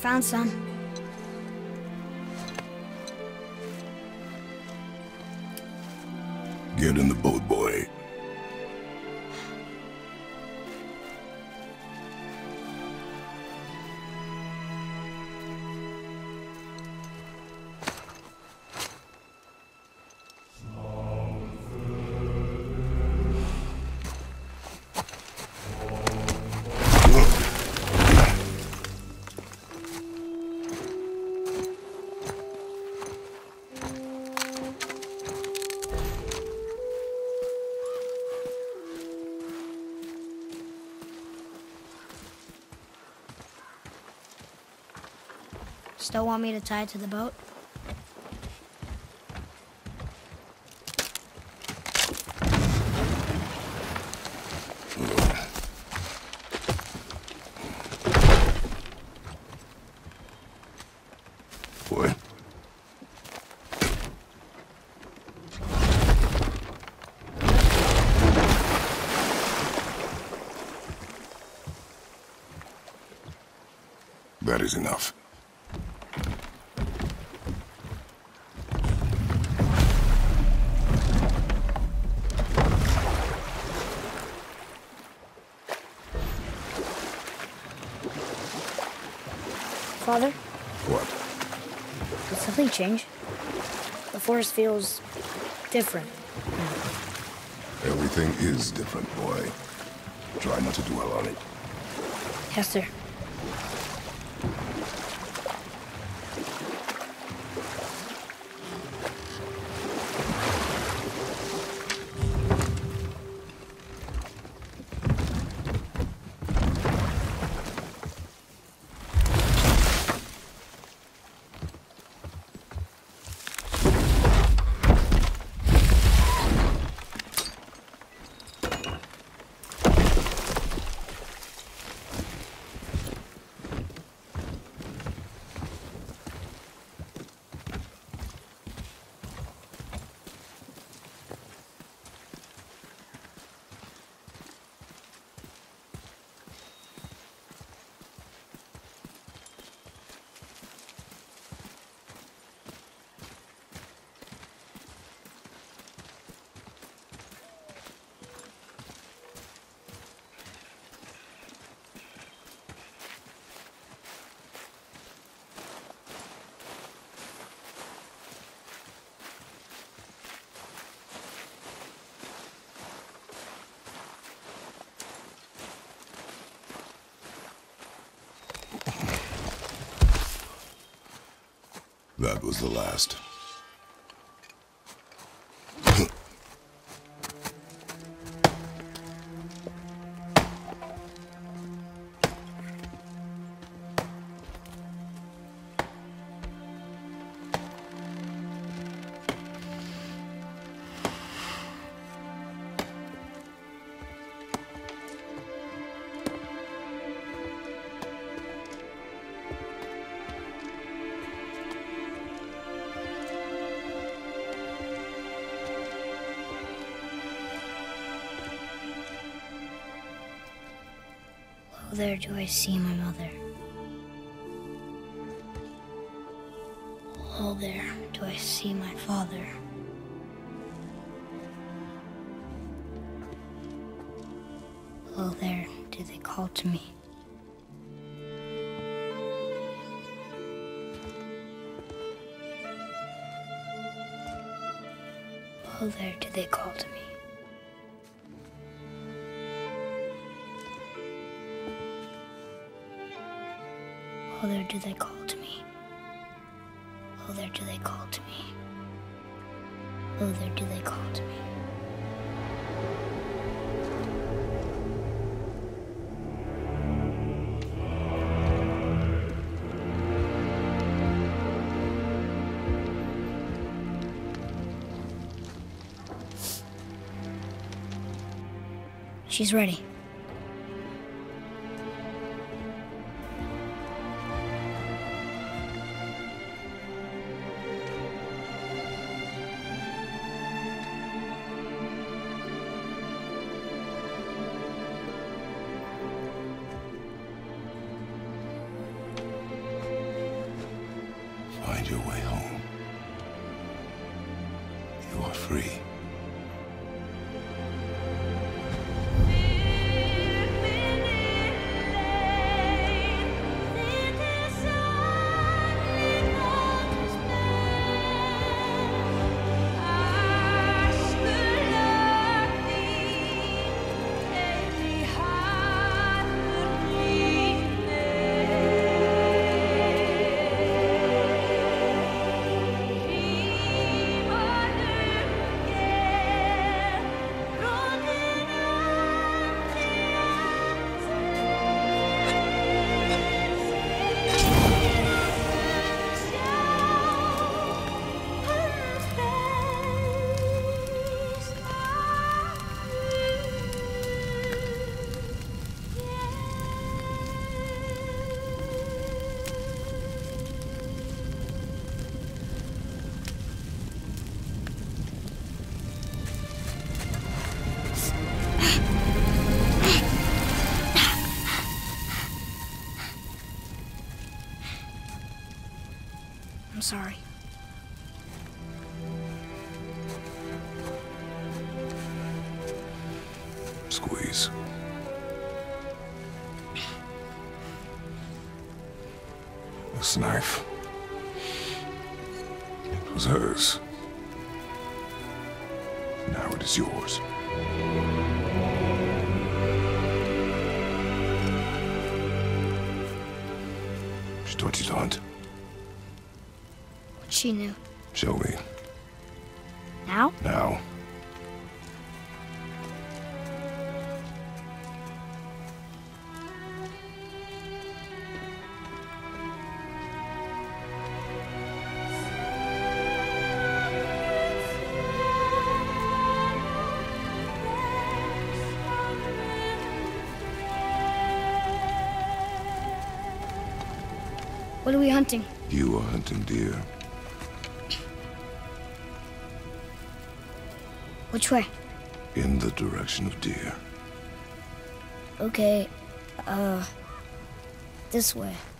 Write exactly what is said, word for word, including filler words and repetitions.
found some. Get in the boat, boy. Still want me to tie it to the boat? Boy. That is enough. Father, What? did something change? The forest feels different. Everything is different, boy. Try not to dwell on it. Yes, sir. That was the last. Oh, there do I see my mother. Oh, there do I see my father. Oh, there do they call to me. Oh, there do they call to me. Oh, there do they call to me. Oh, there do they call to me. Oh, there do they call to me. She's ready. find your way home. You are free. I'm sorry. Squeeze. This knife. It was hers. Now it is yours. She taught you to hunt. She knew. Show me. Now? Now. What are we hunting? You are hunting deer. Which way? In the direction of deer. Okay, uh, this way.